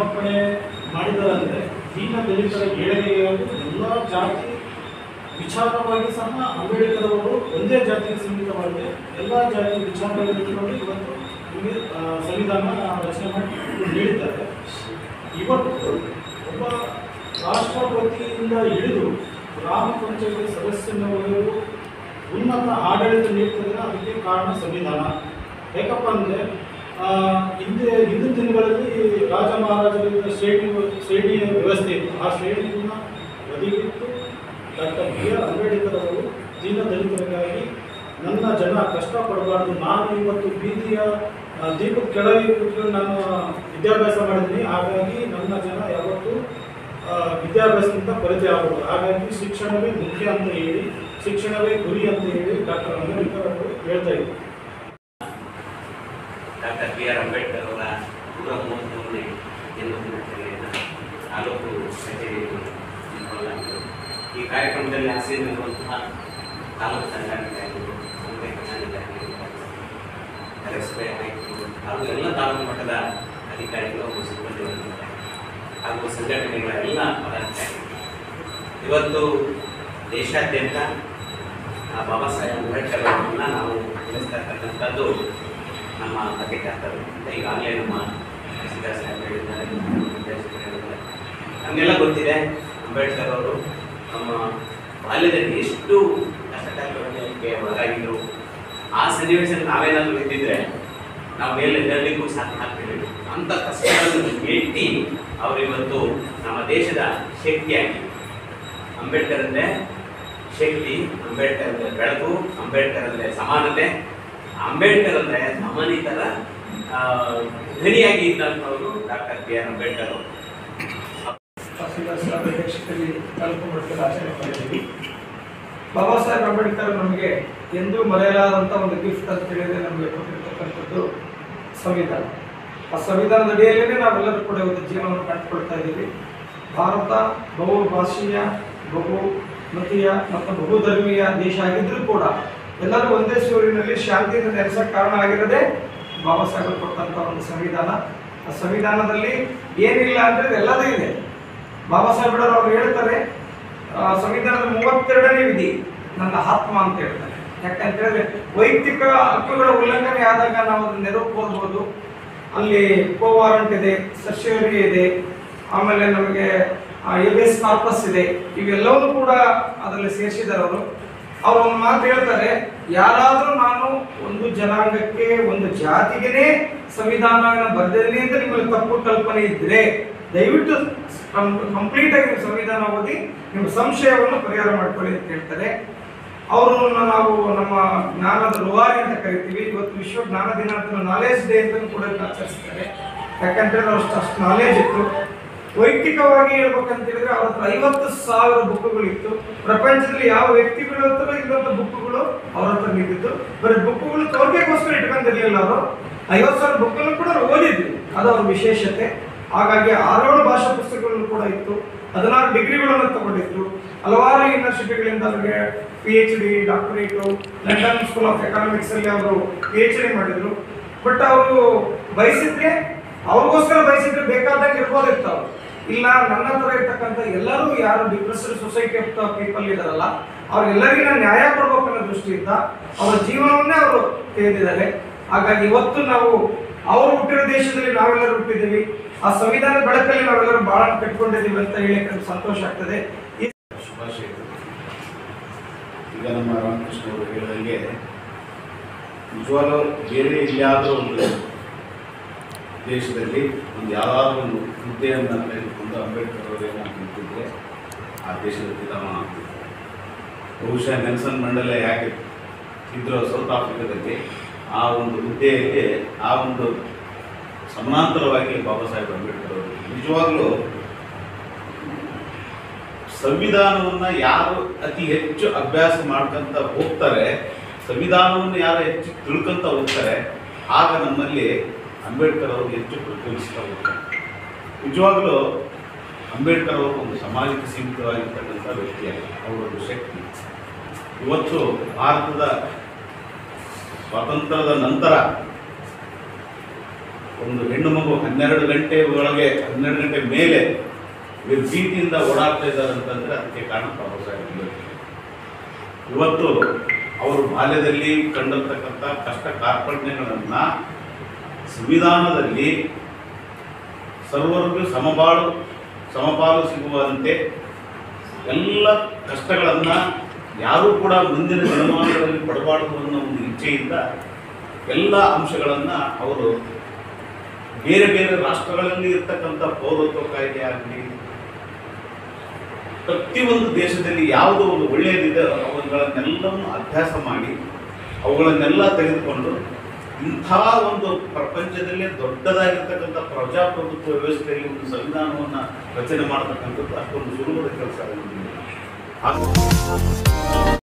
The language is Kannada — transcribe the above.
ಸಮರ್ಪಣೆ ಮಾಡಿದರಂದರೆ ದೀನ ದಲಿತರ ಏಳಿಗೆಗೆ ಎಲ್ಲ ಜಾತಿ ವಿಚಾರವಾಗಿ ಸಹ ಅಂಬೇಡ್ಕರ್ ಅವರು ಒಂದೇ ಜಾತಿಗೆ ಸೀಮಿತವಾಗಿದೆ ಎಲ್ಲ ಜಾತಿ ವಿಚಾರಗಳನ್ನು ಇಟ್ಟುಕೊಂಡು ಇವತ್ತು ಸಂವಿಧಾನ ರಚನೆ ಮಾಡಿ ನೀಡಿದ್ದಾರೆ. ಇವತ್ತು ಒಬ್ಬ ರಾಷ್ಟ್ರಪತಿಯಿಂದ ಹಿಡಿದು ಗ್ರಾಮ ಪಂಚಾಯತಿ ಸದಸ್ಯನವರೆಗೂ ಉನ್ನತ ಆಡಳಿತ ನೀಡ್ತದೆ. ಅದಕ್ಕೆ ಕಾರಣ ಸಂವಿಧಾನ. ಯಾಕಪ್ಪ ಅಂದರೆ ಹಿಂದಿನ ದಿನಗಳಲ್ಲಿ ರಾಜ ಮಹಾರಾಜರಿಂದ ಶ್ರೇಣಿಯ ವ್ಯವಸ್ಥೆ ಇತ್ತು. ಆ ಶ್ರೇಣಿಯನ್ನು ಬದಿಗಿಟ್ಟು ಡಾಕ್ಟರ್ ಬಿ.ಆರ್. ಅಂಬೇಡ್ಕರ್ ಅವರು ದೀನ ದಲಿತರಿಗಾಗಿ ನನ್ನ ಜನ ಕಷ್ಟಪಡಬಾರ್ದು, ನಾನು ಇವತ್ತು ಬೀದಿಯ ದೀಪದ ಕೆಳಗೆ ಕೂತ್ಕೊಂಡು ನಾನು ವಿದ್ಯಾಭ್ಯಾಸ ಮಾಡಿದ್ದೀನಿ, ಹಾಗಾಗಿ ನನ್ನ ಜನ ಯಾವತ್ತೂ ವಿದ್ಯಾಭ್ಯಾಸದಿಂದ ಕೊರತೆ ಆಗೋದು, ಹಾಗಾಗಿ ಶಿಕ್ಷಣವೇ ಮುಖ್ಯ ಅಂತ ಹೇಳಿ, ಶಿಕ್ಷಣವೇ ಗುರಿ ಅಂತ ಹೇಳಿ ಡಾಕ್ಟರ್ ಅಂಬೇಡ್ಕರ್ ಅವರು ಹೇಳ್ತಾ ಇದ್ರು. Doctor B R. ಅಂಬೇಡ್ಕರ್ ಅವರ 133ನೇ ಜನ್ಮದಿನಾಚರಣೆಯನ್ನು ತಾಲೂಕು ಕಚೇರಿಯಲ್ಲಿ ಹಮ್ಮಿಕೊಳ್ಳಲಾಗಿತ್ತು. ಈ ಕಾರ್ಯಕ್ರಮದಲ್ಲಿ ಹಾಸನಲ್ಲಿರುವಂತಹ ತಾಲೂಕು ಸಂಘಟನೆಗಳು, ಸಂಘಟನೆಗಳು, ನಗರಸಭೆ ಆಯುಕ್ತರು ಹಾಗೂ ಎಲ್ಲ ತಾಲೂಕು ಮಟ್ಟದ ಅಧಿಕಾರಿಗಳು ಹಾಗೂ ಸಿಬ್ಬಂದಿಗಳಿದ್ದಾರೆ ಹಾಗೂ ಸಂಘಟನೆಗಳ ಎಲ್ಲ ಪದಾಧಿಕಾರಿಗಳು. ಇವತ್ತು ದೇಶಾದ್ಯಂತ ಬಾಬಾ ಸಾಹೇಬ್ ಅಂಬೇಡ್ಕರ್ ಅವರನ್ನು ನಾವು ತಿಳಿಸ್ತಾ ಇರ್ತಕ್ಕಂಥದ್ದು ನಮ್ಮ ಅತಿ ಕರ್ತವ್ಯ. ಈಗಾಗಲೇ ನಮ್ಮ ಸಿದ್ಧಾರ್ಥ ಸಾಹೇಬ್ ಹೇಳಿದ್ದಾರೆ, ನಮಗೆಲ್ಲ ಗೊತ್ತಿದೆ ಅಂಬೇಡ್ಕರ್ ಅವರು ನಮ್ಮ ಬಾಲ್ಯದಲ್ಲಿ ಎಷ್ಟು ಕಷ್ಟಕ್ಕೆ ಒಳಗಾಗಿದ್ರು. ಆ ಸನ್ನಿವೇಶ ನಾವೇನಾದರೂ ಇದ್ದಿದ್ರೆ ನಾವು ಮೇಲೆ ಎದ್ದಲಿಕ್ಕೂ ಸಾಧ್ಯ ಆಗ್ತಿರಲಿಲ್ಲ. ಅಂಥ ಕಷ್ಟಗಳನ್ನು ಎತ್ತಿ ಅವರಿವತ್ತು ನಮ್ಮ ದೇಶದ ಶಕ್ತಿಯಾಗಿ, ಅಂಬೇಡ್ಕರ್ ಅಂದರೆ ಶಕ್ತಿ, ಅಂಬೇಡ್ಕರ್ ಅಂದರೆ ಬೆಳಕು, ಅಂಬೇಡ್ಕರ್ ಅಂದರೆ ಸಮಾನತೆ, ಅಂಬೇಡ್ಕರ್ ಅಂದರೆ ಸಮಾನಿತರ ಧ್ವನಿಯಾಗಿ ಇದ್ದಂಥವರು ಡಾಕ್ಟರ್ ಬಿ.ಆರ್. ಅಂಬೇಡ್ಕರ್ ಅವರು. ಅಧ್ಯಕ್ಷತೆಯಲ್ಲಿ ತಾಲೂಕು ಮಟ್ಟದ ಆಚರಣೆ ಮಾಡಿದ್ದೀವಿ. ಬಾಬಾ ಸಾಹೇಬ್ ಅಂಬೇಡ್ಕರ್ ನಮಗೆ ಎಂದೂ ಮರೆಯಲಾದಂಥ ಒಂದು ಗಿಫ್ಟ್ ಅಂತ ಹೇಳಿದ್ರೆ ನಮಗೆ ಕೊಟ್ಟಿರ್ತಕ್ಕಂಥದ್ದು ಸಂವಿಧಾನ. ಆ ಸಂವಿಧಾನದ ಅಡಿಯಲ್ಲೇ ನಾವೆಲ್ಲರೂ ಕೂಡ ಒಂದು ಜೀವನವನ್ನು ಕಂಡುಕೊಳ್ತಾ ಇದ್ದೀವಿ. ಭಾರತ ಬಹುಭಾಷೀಯ, ಬಹುಮತೀಯ ಮತ್ತು ಬಹುಧರ್ಮೀಯ ದೇಶ ಆಗಿದ್ದರೂ ಕೂಡ ಎಲ್ಲರೂ ಒಂದೇ ಸೂರಿನಲ್ಲಿ ಶಾಂತಿಯಿಂದ ನೆಲೆಸೋಕ್ಕೆ ಕಾರಣ ಆಗಿರೋದೇ ಬಾಬಾ ಸಾಹೇಬರು ಕೊಟ್ಟಂಥ ಒಂದು ಸಂವಿಧಾನ. ಆ ಸಂವಿಧಾನದಲ್ಲಿ ಏನಿಲ್ಲ ಅಂದರೆ ಎಲ್ಲದೂ ಇದೆ. ಬಾಬಾ ಸಾಹೇಬರು ಅವರು ಹೇಳ್ತಾರೆ, ಸಂವಿಧಾನದ 32ನೇ ವಿಧಿ ನನ್ನ ಆತ್ಮ ಅಂತ ಹೇಳ್ತಾರೆ. ಯಾಕಂತ ಹೇಳಿದ್ರೆ ವೈಯಕ್ತಿಕ ಹಕ್ಕುಗಳ ಉಲ್ಲಂಘನೆ ಆದಾಗ ನಾವು ಅದನ್ನ ನೆರವು ಕೋರ್ಬೋದು. ಅಲ್ಲಿ ಕೋ ವಾರಂಟ್ ಇದೆ, ಸರ್ಶ್ಯೂರಿ ಇದೆ, ಆಮೇಲೆ ನಮಗೆ ಎಬೇಸ್ ಕಾರ್ಪಸ್ ಇದೆ. ಇವೆಲ್ಲವೂ ಕೂಡ ಅದರಲ್ಲಿ ಸೇರಿಸಿದ್ದಾರೆ ಅವರು ಒಂದು ಮಾತು ಹೇಳ್ತಾರೆ, ಯಾರಾದರೂ ನಾನು ಒಂದು ಜನಾಂಗಕ್ಕೆ, ಒಂದು ಜಾತಿಗೆ ಸಂವಿಧಾನವನ್ನು ಬರೆದಿದ್ದೀನಿ ಅಂತ ನಿಮ್ಮಲ್ಲಿ ತಪ್ಪು ಕಲ್ಪನೆ ಇದ್ದರೆ ದಯವಿಟ್ಟು ಕಂಪ್ಲೀಟ್ ಆಗಿ ನೀವು ಸಂವಿಧಾನ ಓದಿ ನಿಮ್ಮ ಸಂಶಯವನ್ನು ಪರಿಹಾರ ಮಾಡ್ಕೊಳ್ಳಿ ಅಂತ ಹೇಳ್ತಾರೆ. ಅವರನ್ನು ನಾವು ನಮ್ಮ ಜ್ಞಾನದ ರೂವಾರಿ ಅಂತ ಕರಿತೀವಿ. ಇವತ್ತು ವಿಶ್ವ ಜ್ಞಾನ ದಿನ ಅಂತ ನಾಲೆಜ್ ಡೇ ಅಂತ ಕೂಡ ಆಚರಿಸ್ತಾರೆ. ಯಾಕಂದ್ರೆ ಅಷ್ಟು ನಾಲೆಜ್ ಇತ್ತು. ವೈಯಕ್ತಿಕವಾಗಿ ಹೇಳ್ಬೇಕಂತ ಹೇಳಿದ್ರೆ ಅವ್ರ ಹತ್ರ 50,000 ಬುಕ್ಗಳಿತ್ತು. ಪ್ರಪಂಚದಲ್ಲಿ ಯಾವ ವ್ಯಕ್ತಿಗಳ ಹತ್ರ ಇಲ್ಲಂತ ಬುಕ್ಗಳು ಅವ್ರ ಹತ್ರ ನಿಂತಿತ್ತು. ಬರೀ ಬುಕ್ಗಳು ತೋರ್ಕೆಗೋಸ್ಕರ ಇಟ್ಕೊಂಡಿರ್ಲಿಲ್ಲ. ಅವರು 50,000 ಬುಕ್ಗಳನ್ನು ಕೂಡ ಓದಿದ್ರು, ಅದು ಅವ್ರ ವಿಶೇಷತೆ. ಹಾಗಾಗಿ 6 ಭಾಷಾ ಪುಸ್ತಕಗಳು ಕೂಡ ಇತ್ತು. 16 ಡಿಗ್ರಿಗಳನ್ನು ತಗೊಂಡಿದ್ರು. ಹಲವಾರು ಯೂನಿವರ್ಸಿಟಿಗಳಿಂದ ಅವರಿಗೆ PhD, doctorate, London School of Economics ಅಲ್ಲಿ ಅವರು PhD ಮಾಡಿದ್ರು. ಬಟ್ ಅವರು ಬಯಸಿದ್ರೆ, ಅವ್ರಿಗೋಸ್ಕರ ಬಯಸಿದ್ರೆ ಬೇಕಾದಂಗೆ ಇರ್ಬೋದಿತ್ತು. ಅವರು ಇಲ್ಲ, ನನ್ನ ಹತ್ರ ಇರ್ತಕ್ಕಂಥ ಎಲ್ಲರೂ ಯಾರು ಡಿಪ್ರೆಸ್ಡ್ ಸೊಸೈಟಿ ಆಫ್ ಪೀಪಲ್ ಇದಾರಲ್ಲ, ಅವ್ರಿಗೆಲ್ಲರಿಗೂ ನಾನು ನ್ಯಾಯ ಕೊಡ್ಬೇಕು ಅನ್ನೋ ದೃಷ್ಟಿಯಿಂದ ಅವರ ಜೀವನವನ್ನೇ ಅವರು ತೆಗೆದಿದ್ದಾರೆ. ಹಾಗಾಗಿ ಇವತ್ತು ನಾವು ಅವರು ಹುಟ್ಟಿರೋ ದೇಶದಲ್ಲಿ ನಾವೆಲ್ಲರೂ ಹುಟ್ಟಿದ್ದೀವಿ. ಆ ಸಂವಿಧಾನ ಬೆಳಕಲ್ಲಿ ನಾವೆಲ್ಲರೂ ಬಹಳ ಕಟ್ಕೊಂಡಿದ್ದೀವಿ ಅಂತ ಹೇಳಕ್ಕೆ ಸಂತೋಷ ಆಗ್ತದೆ. ಶುಭಾಶಯಗಳು. ಈಗ ನಮ್ಮ ರಾಮಕೃಷ್ಣ ಅವರು ಹೇಳಿದಂಗೆ ನಿಜವಾಗ್ಲೂ ಬೇರೆ ಎಲ್ಲಿಯಾದರೂ ಒಂದು ದೇಶದಲ್ಲಿ ಒಂದು ಯಾವುದಾದ್ರೂ ಒಂದು ಹುದ್ದೆಯನ್ನು ತೆಗೆದುಕೊಂಡು ಅಂಬೇಡ್ಕರ್ ಅವರೇನೋ ನಿಂತಿದ್ದರೆ ಆ ದೇಶದ ಪಿತಾಮಹ ಆಗ್ತಿತ್ತು. ಬಹುಶಃ ನೆಲ್ಸನ್ ಮಂಡೇಲಾ ಯಾಕೆ ಇದ್ರು ಸೌತ್ ಆಫ್ರಿಕಾದಲ್ಲಿ, ಆ ಒಂದು ಹುದ್ದೆಯಲ್ಲಿ ಆ ಒಂದು ಸಮಾನಾಂತರವಾಗಿ ಬಾಬಾ ಸಾಹೇಬ್ ಅಂಬೇಡ್ಕರ್ ಅವರು ನಿಜವಾಗ್ಲೂ ಸಂವಿಧಾನವನ್ನು ಯಾರು ಅತಿ ಹೆಚ್ಚು ಅಭ್ಯಾಸ ಮಾಡ್ಕೊಂತ ಹೋಗ್ತಾರೆ, ಸಂವಿಧಾನವನ್ನು ಯಾರು ಹೆಚ್ಚು ತಿಳ್ಕೊಂತ ಹೋಗ್ತಾರೆ, ಆಗ ನಮ್ಮಲ್ಲಿ ಅಂಬೇಡ್ಕರ್ ಅವರು ಹೆಚ್ಚು ಪ್ರತಿನಿಧಿಸ್ತಾ ಹೋಗ್ತಾರೆ. ನಿಜವಾಗಲೂ ಅಂಬೇಡ್ಕರ್ ಅವರು ಒಂದು ಸಮಾಜಕ್ಕೆ ಸೀಮಿತವಾಗಿರ್ತಕ್ಕಂಥ ವ್ಯಕ್ತಿಯಾಗಿ ಅವರೊಂದು ಶಕ್ತಿ. ಇವತ್ತು ಭಾರತದ ಸ್ವಾತಂತ್ರ್ಯದ ನಂತರ ಒಂದು ಹೆಣ್ಣು ಮಗು 12 ಗಂಟೆ ಒಳಗೆ 12 ಗಂಟೆ ಮೇಲೆ ಭೀತಿಯಿಂದ ಓಡಾಡ್ತಾ ಇದ್ದಾರೆ ಅಂತಂದರೆ ಅದಕ್ಕೆ ಕಾರಣ ಬಾಬಾ ಸಾಹೇಬ್ ಅಂಬೇಡ್ಕರ್. ಇವತ್ತು ಅವರು ಬಾಲ್ಯದಲ್ಲಿ ಕಂಡಿರ್ತಕ್ಕಂಥ ಕಷ್ಟ ಕಾರ್ಪಣ್ಯಗಳನ್ನು ಸಂವಿಧಾನದಲ್ಲಿ ಸರ್ವರಿಗೂ ಸಮಪಾಲು ಸಿಗುವಂತೆ ಎಲ್ಲ ಕಷ್ಟಗಳನ್ನು ಯಾರೂ ಕೂಡ ಮುಂದಿನ ದಿನಮಾನಗಳಲ್ಲಿ ಪಡಬಾರದು ಅನ್ನೋ ಒಂದು ಇಚ್ಛೆಯಿಂದ ಎಲ್ಲ ಅಂಶಗಳನ್ನು ಅವರು ಬೇರೆ ಬೇರೆ ರಾಷ್ಟ್ರಗಳಲ್ಲಿ ಇರ್ತಕ್ಕಂಥ ಪೌರತ್ವ ಕಾಯ್ದೆ ಆಗಲಿ, ಪ್ರತಿಯೊಂದು ದೇಶದಲ್ಲಿ ಯಾವುದು ಒಂದು ಒಳ್ಳೆಯದಿದೆ ಅವುಗಳನ್ನೆಲ್ಲವನ್ನು ಅಭ್ಯಾಸ ಮಾಡಿ ಅವುಗಳನ್ನೆಲ್ಲ ತೆಗೆದುಕೊಂಡು ಇಂಥ ಒಂದು ಪ್ರಪಂಚದಲ್ಲೇ ದೊಡ್ಡದಾಗಿರ್ತಕ್ಕಂಥ ಪ್ರಜಾಪ್ರಭುತ್ವ ವ್ಯವಸ್ಥೆಯಲ್ಲಿ ಒಂದು ಸಂವಿಧಾನವನ್ನು ರಚನೆ ಮಾಡತಕ್ಕಂಥದ್ದು ಅಷ್ಟೊಂದು ಸುಲಭದ ಕೆಲಸ.